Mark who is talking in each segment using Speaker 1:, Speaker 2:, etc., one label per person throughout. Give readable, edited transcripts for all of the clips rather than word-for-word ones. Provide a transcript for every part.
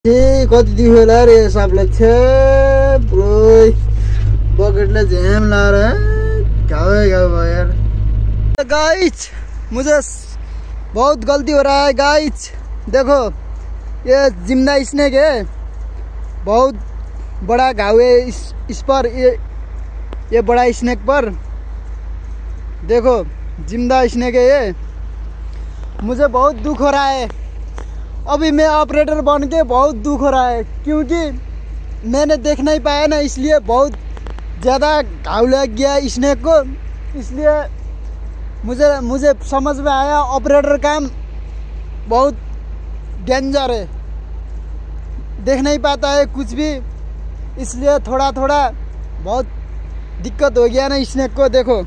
Speaker 1: कति दियो होला रे सापले छे ब्रो बकेटले जैम ला रहा है गाओ यार। गाइस मुझे बहुत गलती हो रहा है गाइस। देखो ये जिंदा स्नेक है, बहुत बड़ा घाव है इस पर, ये बड़ा स्नेक पर देखो जिंदा स्नेक है ये। मुझे बहुत दुख हो रहा है, अभी मैं ऑपरेटर बन के बहुत दुख हो रहा है क्योंकि मैंने देख नहीं पाया ना, इसलिए बहुत ज़्यादा घाव लग गया स्नेक को। इसलिए मुझे समझ में आया ऑपरेटर काम बहुत डेंजर है, देख नहीं पाता है कुछ भी, इसलिए थोड़ा थोड़ा बहुत दिक्कत हो गया ना स्नेक को देखो,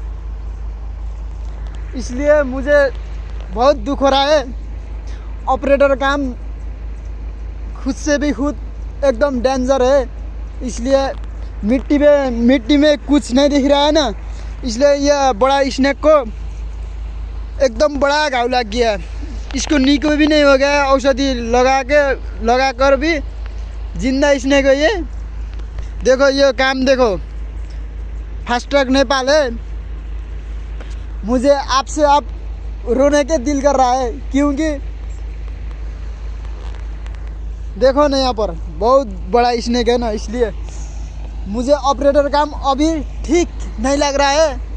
Speaker 1: इसलिए मुझे बहुत दुख हो रहा है। ऑपरेटर काम खुद से भी खुद एकदम डेंजर है, इसलिए मिट्टी में कुछ नहीं दिख रहा है ना, इसलिए यह बड़ा स्नेक को एकदम बड़ा घाव लग गया। इसको निको भी नहीं हो गया, औषधि लगा कर भी जिंदा स्नेक है ये। देखो ये काम देखो, फास्ट ट्रैक नेपाल है। मुझे आपसे आप रोने के दिल कर रहा है क्योंकि देखो ना यहाँ पर बहुत बड़ा स्नेक है ना, इसलिए मुझे ऑपरेटर काम अभी ठीक नहीं लग रहा है।